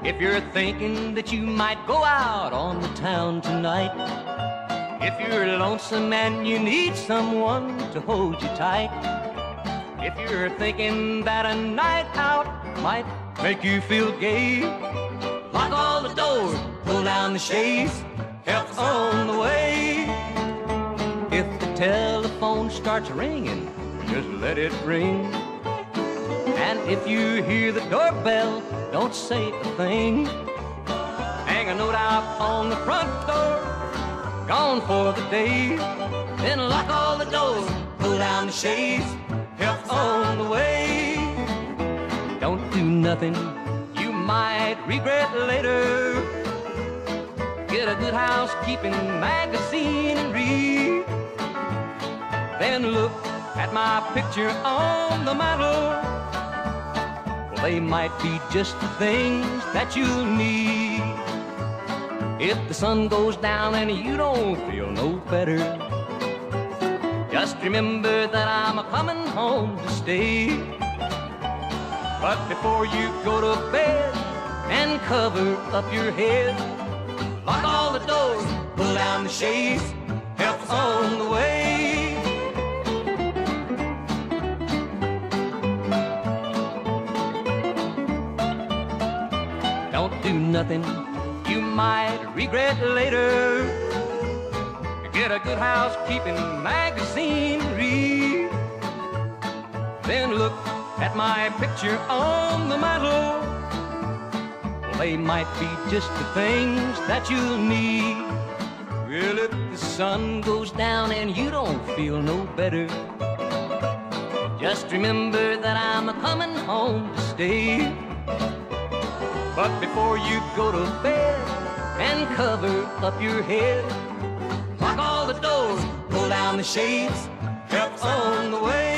If you're thinking that you might go out on the town tonight, if you're lonesome and you need someone to hold you tight, if you're thinking that a night out might make you feel gay, lock all the doors, pull down the shades, help's on the way. If the telephone starts ringing, just let it ring. And if you hear the doorbell, don't say a thing. Hang a note out on the front door, gone for the day. Then lock all the doors, pull down the shades, help's on the way. Don't do nothing you might regret later. Get a good housekeeping magazine and read. Then look at my picture on the mantel. Well, they might be just the things that you'll need. If the sun goes down and you don't feel no better, just remember that I'm a-coming home to stay. But before you go to bed and cover up your head, lock all the doors, pull down the shades, help's on the way. Don't do nothing you might regret later. Get a good housekeeping magazine, read. Then look at my picture on the mantel. Well, they might be just the things that you'll need. Well, if the sun goes down and you don't feel no better, just remember that I'm a-coming home to stay. But before you go to bed and cover up your head, lock all the doors, pull down the shades, help's on the way.